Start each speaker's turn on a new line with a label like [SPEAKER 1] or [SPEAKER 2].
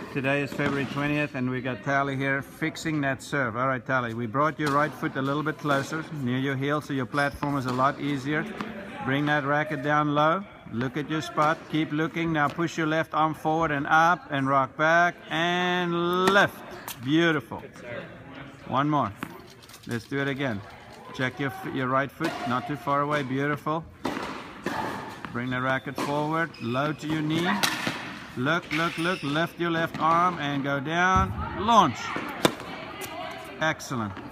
[SPEAKER 1] Today is February 20th and we got Tali here fixing that serve. All right, Tali, we brought your right foot a little bit closer near your heel so your platform is a lot easier. Bring that racket down low. Look at your spot. Keep looking. Now push your left arm forward and up and rock back and lift. Beautiful. One more. Let's do it again. Check your right foot, not too far away. Beautiful. Bring the racket forward, low to your knee. Look, look, look. Lift your left arm and go down. Launch. Excellent.